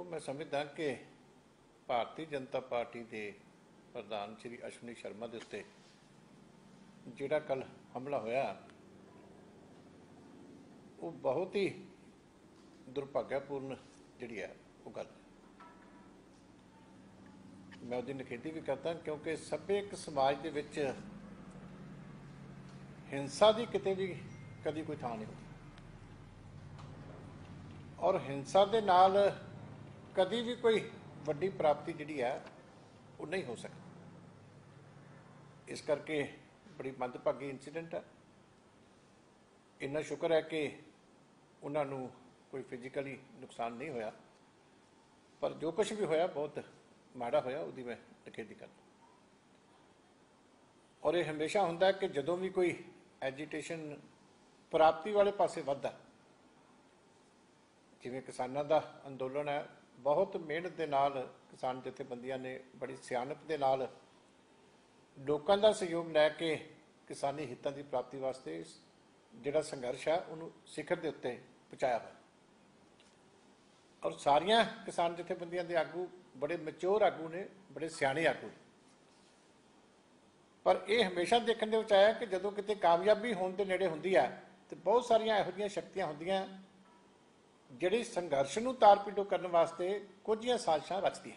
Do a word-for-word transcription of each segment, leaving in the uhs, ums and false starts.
देखो मैं समझदा कि भारतीय जनता पार्टी के प्रधान श्री अश्विनी शर्मा के उत्ते जिहड़ा कल हमला होया वो बहुत ही दुर्भाग्यपूर्ण जिहड़ी है वो गल मैं उसकी निखेधी भी करता क्योंकि सभ्यक समाज के विच हिंसा की किते भी कभी कोई थां नहीं होती और हिंसा के नाल कभी भी कोई वड्डी प्राप्ति जिहड़ी है वो नहीं हो सकती। इस करके बड़ी मंदभागी इंसीडेंट है। इन्ना शुक्र है कि उन्होंने कोई फिजिकली नुकसान नहीं होया, पर जो कुछ भी होया बहुत माड़ा होया, उसकी मैं निखेधी करता। और ये हमेशा होंदा है कि जदों भी कोई एजीटेशन प्राप्ति वाले पासे वधदा, जिवें किसानां दा अंदोलन है, बहुत मेहनत के नाल किसान जथेबंदियां ने बड़ी सियाणप के नाल लोकां दा सहयोग लैके किसानी हितां की प्राप्ति वास्ते जिहड़ा संघर्ष है उन्होंने सिखर के उत्ते पहुँचाया हुआ। और सारियां किसान जथेबंदियां दे आगू बड़े मैच्योर आगू ने, बड़े सियाणे आगू ने। पर यह हमेशा देखने दे विच आया कि जदों किते कामयाबी होने के नेड़े हुंदी है तो बहुत सारियां इहो जिहियां शक्तियां हुंदियां जिहड़ी संघर्ष नूं तार-पीटो करन वास्ते कुछ साजिशां रचदियां।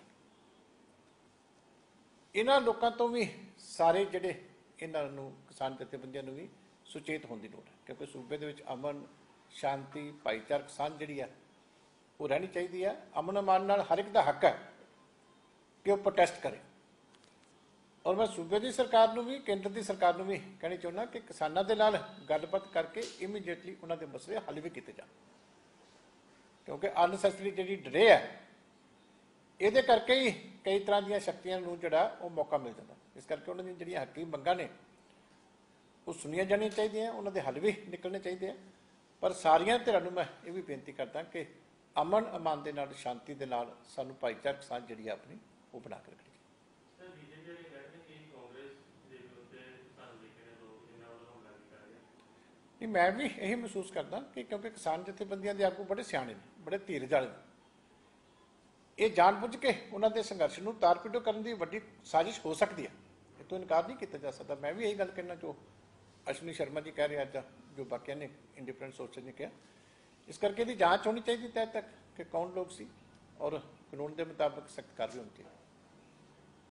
इन्हां लोकां तो भी सारे जिहड़े इन्हां नूं किसान जथेबंदियां नूं भी सुचेत होने की लोड़ है, क्योंकि सूबे दे विच अमन शांति भाईचारक साਂਝ जिहड़ी है वो रहनी चाहिए है। अमन अमान नाल हर एक का हक है कि वह प्रोटेस्ट करे। और मैं सूबे की सरकार नूं भी केंद्र की सरकार नूं भी कहना चाहुंदा कि किसानां दे नाल गलबात करके इमीडिएटली उन्हां दे मसले हल भी किए जाण, क्योंकि अनसैसरी जिहड़ी डिले है इहदे करके ही कई तरह दी शक्तियां नूं जिहड़ा वो मौका मिल जाता। इस करके उन्हां दी जिहड़ियां हकी मंगां ने वो सुनिया जानियां चाहिए, उन्हां दे हल भी निकलने चाहिए। पर सारियां धिरां नूं मैं ये भी बेनती करदा कि अमन अमान दे नाल शांति दे नाल सानूं भाईचारक साਂਝ जिहड़ी अपनी वो बना के रखनी चाहिए। नहीं, मैं भी यही महसूस करदा कि क्योंकि किसान जथेबंदियां दे आगू बड़े सियाणे ने, बड़े धीरज वाले ने, ये जानबुझ के उन्होंने संघर्ष नूं तार-पीटो करने की वड्डी साजिश हो सकती है, इस तो इनकार नहीं किया जा सकता। मैं भी यही गल कहना जो अश्विनी शर्मा जी कह रहे हैं, अज जो बाकिया ने इंडिपेंडेंट सोर्सेज ने कहा। इस करके इसकी जांच होनी चाहिए तय तक कि कौन लोग सी और कानून के मुताबिक सख्त कार्रवाई होनी चाहिए।